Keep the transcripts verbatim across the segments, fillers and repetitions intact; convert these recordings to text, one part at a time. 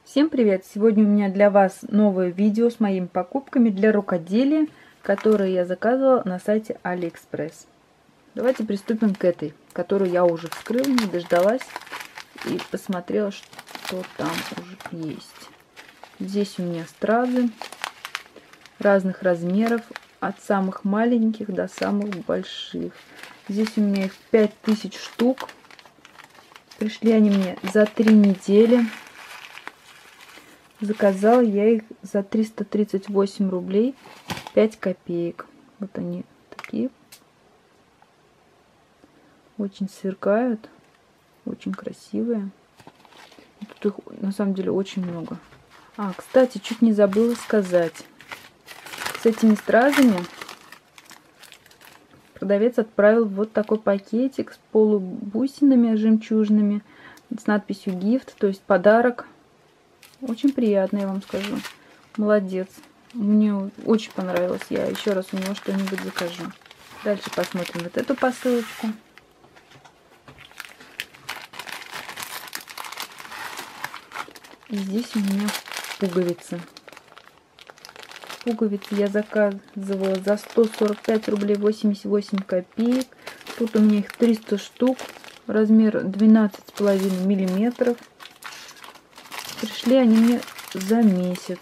Всем привет! Сегодня у меня для вас новое видео с моими покупками для рукоделия, которые я заказывала на сайте Алиэкспресс. Давайте приступим к этой, которую я уже вскрыла, не дождалась и посмотрела, что там уже есть. Здесь у меня стразы разных размеров, от самых маленьких до самых больших. Здесь у меня их пять тысяч штук. Пришли они мне за три недели. Заказала я их за триста тридцать восемь рублей пять копеек. Вот они такие. Очень сверкают. Очень красивые. Тут их на самом деле очень много. А, кстати, чуть не забыла сказать. С этими стразами продавец отправил вот такой пакетик с полубусинами жемчужными. С надписью «Гифт», то есть подарок. Очень приятно, я вам скажу. Молодец. Мне очень понравилось. Я еще раз у него что-нибудь закажу. Дальше посмотрим вот эту посылочку. И здесь у меня пуговицы. Пуговицы я заказывала за сто сорок пять рублей восемьдесят восемь копеек. Тут у меня их триста штук. Размер двенадцать с половиной миллиметров. Пришли они мне за месяц.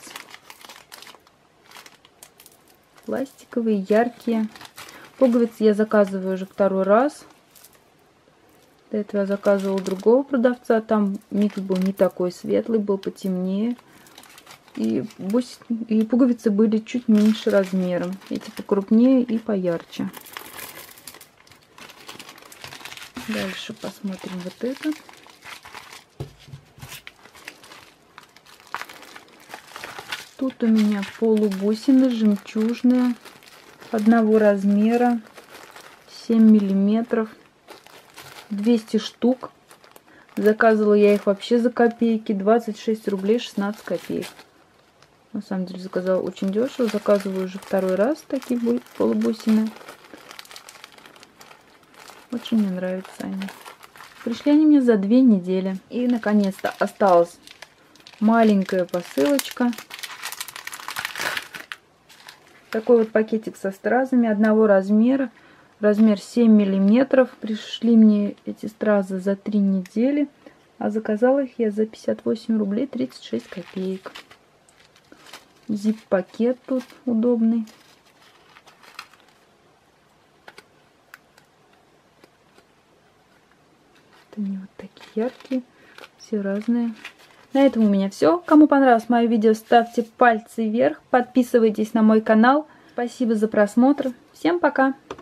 Пластиковые, яркие. Пуговицы я заказываю уже второй раз. До этого я заказывала у другого продавца. Там микс был не такой светлый, был потемнее. И, и пуговицы были чуть меньше размером. Эти покрупнее и поярче. Дальше посмотрим вот этот. Тут у меня полубусины жемчужные, одного размера, семь миллиметров, двести штук. Заказывала я их вообще за копейки, двадцать шесть рублей шестнадцать копеек. На самом деле заказала очень дешево, заказываю уже второй раз такие полубусины. Очень мне нравятся они. Пришли они мне за две недели. И наконец-то осталась маленькая посылочка. Такой вот пакетик со стразами одного размера, размер семь миллиметров. Пришли мне эти стразы за три недели, а заказала их я за пятьдесят восемь рублей тридцать шесть копеек. Зип-пакет тут удобный. Вот они вот такие яркие, все разные. На этом у меня все. Кому понравилось мое видео, ставьте пальцы вверх, подписывайтесь на мой канал. Спасибо за просмотр. Всем пока!